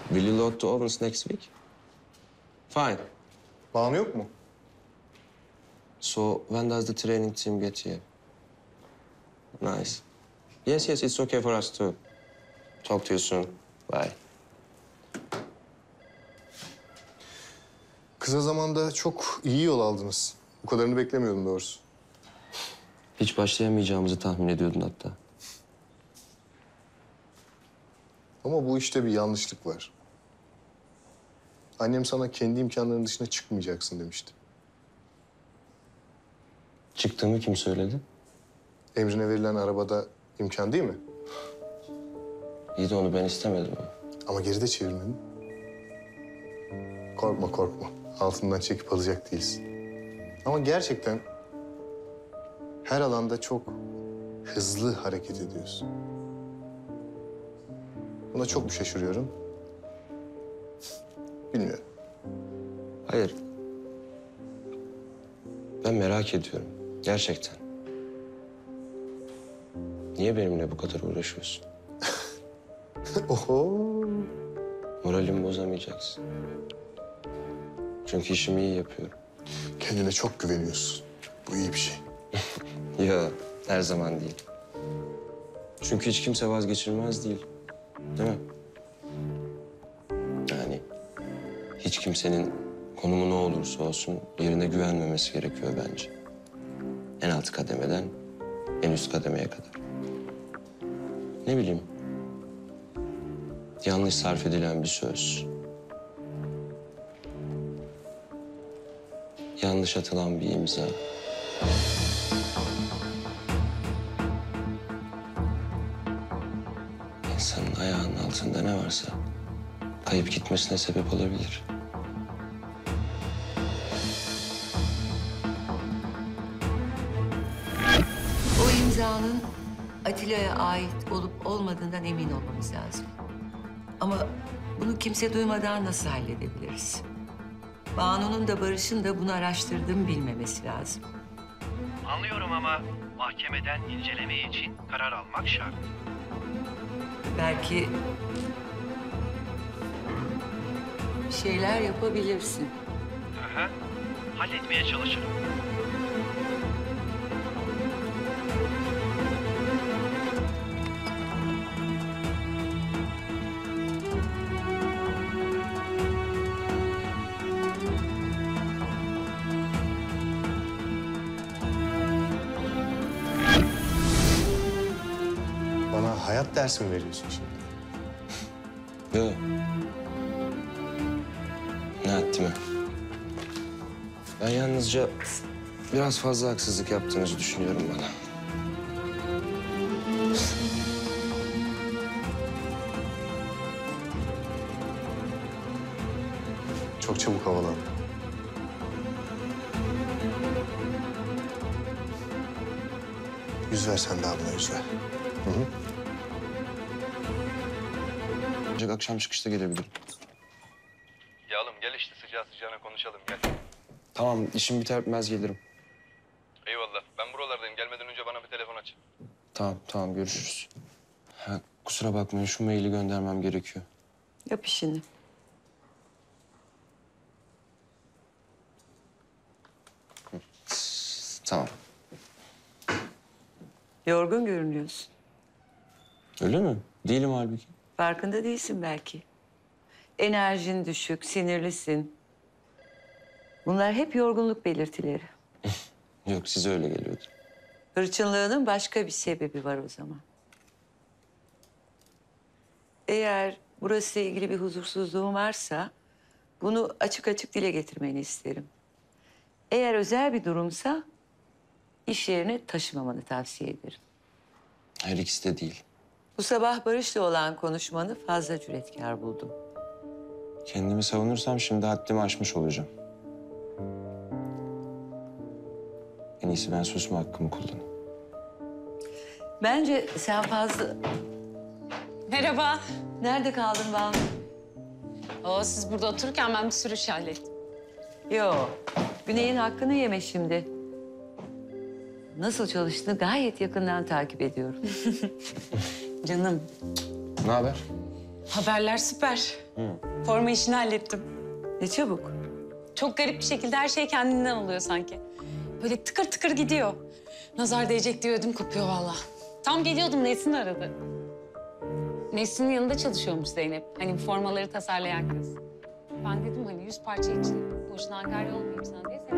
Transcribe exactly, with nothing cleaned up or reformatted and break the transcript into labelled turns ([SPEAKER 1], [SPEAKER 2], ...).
[SPEAKER 1] Will you load the ovens next week? Fine.
[SPEAKER 2] Banu yok mu?
[SPEAKER 1] So when does the training team get here? Nice. Yes, yes, it's okay for us too. Talk to you soon. Bye.
[SPEAKER 2] Kısa zamanda çok iyi yol aldınız. Bu kadarını beklemiyordum doğrusu.
[SPEAKER 1] Hiç başlayamayacağımızı tahmin ediyordun hatta.
[SPEAKER 2] Ama bu işte bir yanlışlık var. Annem sana kendi imkanlarının dışına çıkmayacaksın demişti.
[SPEAKER 1] Çıktığımı kim söyledi?
[SPEAKER 2] Emrine verilen arabada imkan değil mi?
[SPEAKER 1] İyi de onu ben istemedim.
[SPEAKER 2] Ama geri de çevirmedin. Korkma korkma. Altından çekip alacak değilsin. Ama gerçekten her alanda çok hızlı hareket ediyorsun. Buna çok mu şaşırıyorum? Bilmiyorum.
[SPEAKER 1] Hayır. Ben merak ediyorum. Gerçekten. Niye benimle bu kadar uğraşıyorsun?
[SPEAKER 2] Oho.
[SPEAKER 1] Moralimi bozamayacaksın. Çünkü işimi iyi yapıyorum.
[SPEAKER 2] Kendine çok güveniyorsun. Bu iyi bir şey.
[SPEAKER 1] Ya her zaman değil. Çünkü hiç kimse vazgeçilmez değil. Değil mi? Yani hiç kimsenin konumu ne olursa olsun yerine güvenmemesi gerekiyor bence. En alt kademeden en üst kademeye kadar. Ne bileyim. Yanlış sarf edilen bir söz. Yanlış atılan bir imza. İnsanın ayağının altında ne varsa kayıp gitmesine sebep olabilir.
[SPEAKER 3] O imzanın Atilla'ya ait olup olmadığından emin olmamız lazım. Ama bunu kimse duymadan nasıl halledebiliriz? Banu'nun da Barış'ın da bunu araştırdığımı bilmemesi lazım.
[SPEAKER 4] Anlıyorum ama mahkemeden inceleme için karar almak şart.
[SPEAKER 3] Belki bir şeyler yapabilirsin.
[SPEAKER 4] Hı hı. Halletmeye çalışırım.
[SPEAKER 2] Bana hayat dersi mi veriyorsun şimdi?
[SPEAKER 1] Yok. Ne etti mi? Ben yalnızca biraz fazla haksızlık yaptığınızı düşünüyorum bana.
[SPEAKER 2] Çok çabuk havalandı. Yüz ver sen daha buna yüz ver. Hı hı.
[SPEAKER 1] Ancak akşam çıkışta gelebilirim.
[SPEAKER 5] Ya oğlum gel işte sıcağı sıcağına konuşalım gel.
[SPEAKER 1] Tamam, işim biter bitmez gelirim.
[SPEAKER 5] Eyvallah ben buralardayım gelmeden önce bana bir telefon aç.
[SPEAKER 1] Tamam, tamam görüşürüz. Ha, kusura bakmayın şu maili göndermem gerekiyor.
[SPEAKER 3] Yap işini.
[SPEAKER 1] Tamam.
[SPEAKER 3] Yorgun görünüyorsun.
[SPEAKER 1] Öyle mi? Değilim halbuki.
[SPEAKER 3] Farkında değilsin belki. Enerjin düşük, sinirlisin. Bunlar hep yorgunluk belirtileri.
[SPEAKER 1] Yok, size öyle geliyordu.
[SPEAKER 3] Hırçınlığının başka bir sebebi var o zaman. Eğer burası ile ilgili bir huzursuzluğun varsa bunu açık açık dile getirmeni isterim. Eğer özel bir durumsa iş yerine taşımamanı tavsiye ederim.
[SPEAKER 1] Her ikisi de değil.
[SPEAKER 3] Bu sabah Barış'la olan konuşmanı fazla cüretkar buldum.
[SPEAKER 1] Kendimi savunursam şimdi haddimi aşmış olacağım. En iyisi ben susma hakkımı kullanayım.
[SPEAKER 3] Bence sen fazla...
[SPEAKER 6] Merhaba.
[SPEAKER 3] Nerede kaldın Banu?
[SPEAKER 6] Oo, siz burada otururken ben bir sürü iş hallettim.
[SPEAKER 3] Yo, Güney'in hakkını yeme şimdi. Nasıl çalıştığını gayet yakından takip ediyorum.
[SPEAKER 6] Canım.
[SPEAKER 1] Ne haber?
[SPEAKER 6] Haberler süper. Forma işini hallettim.
[SPEAKER 3] Ne çabuk.
[SPEAKER 6] Çok garip bir şekilde her şey kendinden oluyor sanki. Böyle tıkır tıkır gidiyor. Nazar değecek diye ödüm kopuyor vallahi. Tam geliyordum Nesin aradı. Nesin'in yanında çalışıyormuş Zeynep. Hani bu formaları tasarlayan kız. Ben dedim hani yüz parça için boşuna angarya olmayayım sana diye seni